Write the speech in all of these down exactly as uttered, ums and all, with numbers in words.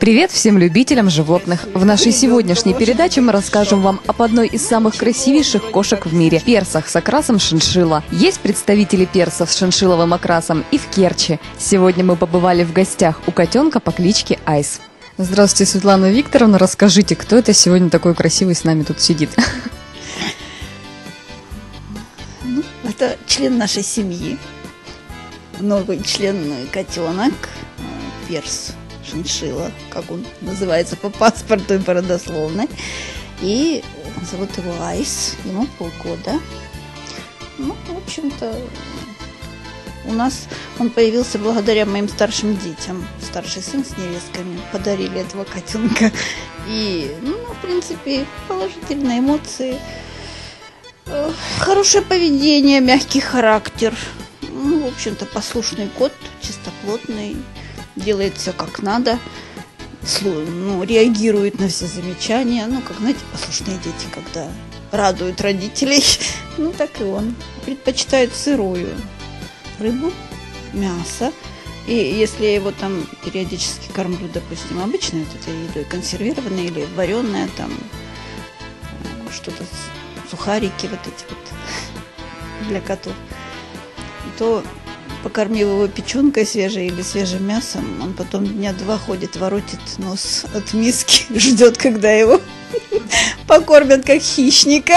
Привет всем любителям животных! В нашей сегодняшней передаче мы расскажем вам об одной из самых красивейших кошек в мире – персах с окрасом шиншилла. Есть представители персов с шиншилловым окрасом и в Керчи. Сегодня мы побывали в гостях у котенка по кличке Айс. Здравствуйте, Светлана Викторовна. Расскажите, кто это сегодня такой красивый с нами тут сидит? Ну, это член нашей семьи. Новый член котенок, перс шиншилла, как он называется по паспорту и по родословной. И зовут его Айс, ему полгода. Ну, в общем-то, у нас он появился благодаря моим старшим детям. Старший сын с невестками подарили этого котенка. И, ну, в принципе, положительные эмоции, хорошее поведение, мягкий характер. Ну, в общем-то, послушный кот, чистоплотный, делает все как надо, ну, реагирует на все замечания. Ну, как, знаете, послушные дети, когда радуют родителей, ну, так и он. Предпочитает сырую рыбу, мясо. И если я его там периодически кормлю, допустим, обычной вот этой едой, консервированной или вареная, там, что-то, сухарики вот эти вот для котов, то, покормив его печенкой свежей или свежим мясом, он потом дня два ходит, воротит нос от миски, ждет, когда его покормят как хищника.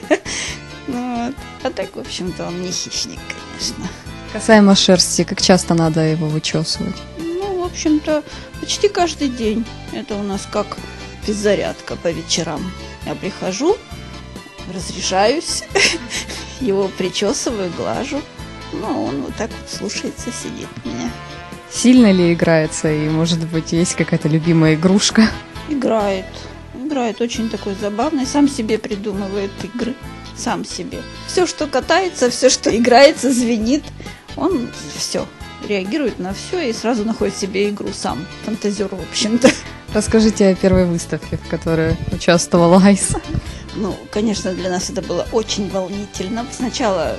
Вот. А так, в общем-то, он не хищник, конечно. Касаемо шерсти, как часто надо его вычесывать? Ну, в общем-то, почти каждый день. Это у нас как физзарядка по вечерам. Я прихожу, разрешаюсь, его причесываю, глажу. Ну, он вот так вот слушается, сидит меня. Сильно ли играется? И, может быть, есть какая-то любимая игрушка? Играет. Играет очень такой забавный. Сам себе придумывает игры. Сам себе. Все, что катается, все, что играется, звенит, он все реагирует на все и сразу находит себе игру сам. Фантазер, в общем-то. Расскажите о первой выставке, в которой участвовал Айс. Ну, конечно, для нас это было очень волнительно. Сначала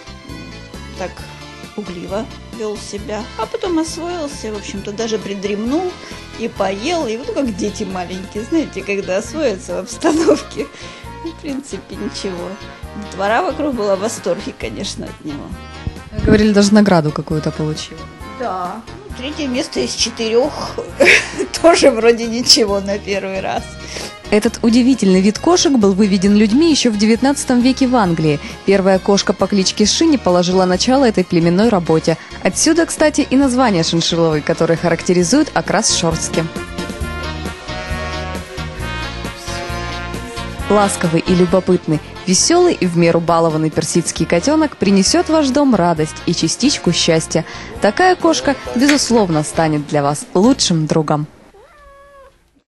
так пугливо вел себя, а потом освоился, в общем-то, даже придремнул и поел, и вот как дети маленькие, знаете, когда освоятся в обстановке. В принципе, ничего. Двора вокруг была в восторге, конечно, от него. Говорили, даже награду какую-то получил. Да, третье место из четырех, тоже вроде ничего на первый раз. Этот удивительный вид кошек был выведен людьми еще в девятнадцатом веке в Англии. Первая кошка по кличке Шини положила начало этой племенной работе. Отсюда, кстати, и название шиншилловый, который характеризует окрас шерстки. Ласковый и любопытный, веселый и в меру балованный персидский котенок принесет в ваш дом радость и частичку счастья. Такая кошка, безусловно, станет для вас лучшим другом.